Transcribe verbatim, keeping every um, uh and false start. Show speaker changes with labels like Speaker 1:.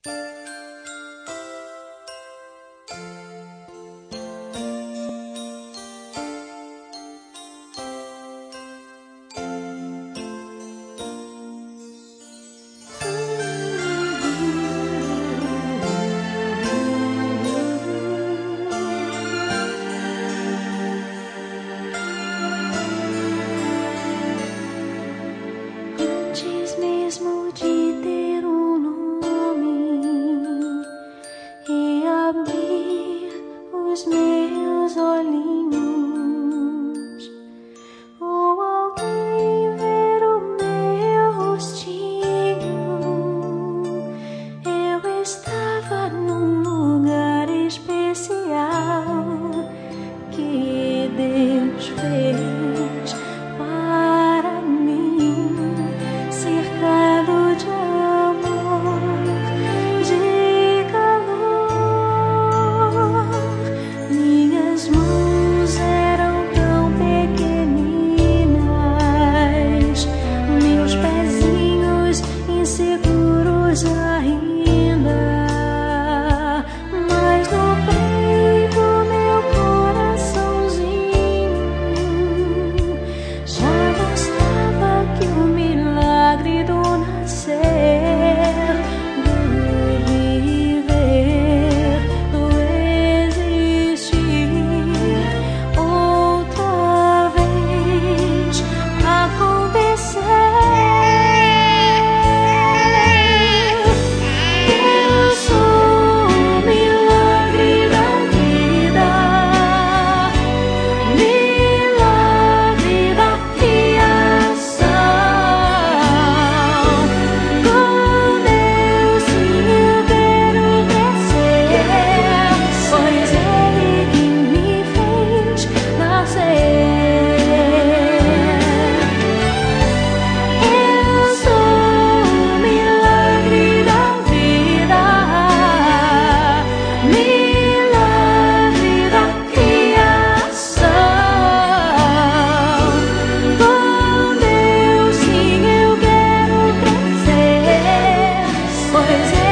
Speaker 1: Mesmo de ter um nome e abrir os meus olhinhos, ou alguém ver o meu rostinho, eu estava num lugar especial que Deus fez para mim, cercado de amor, de calor. Minhas mãos eram tão pequeninas, meus pezinhos inseguros ainda, mas no peito meu coraçãozinho já mostrava que o milagre do nascer, do viver, do existir outra vez acontecer. Eu sou o milagre da vida, milagre da criação. Com Deus sim eu quero crescer, pois Ele que me fez nascer. Eu sou o milagre da vida, milagre da criação. Com Deus sim eu quero crescer, pois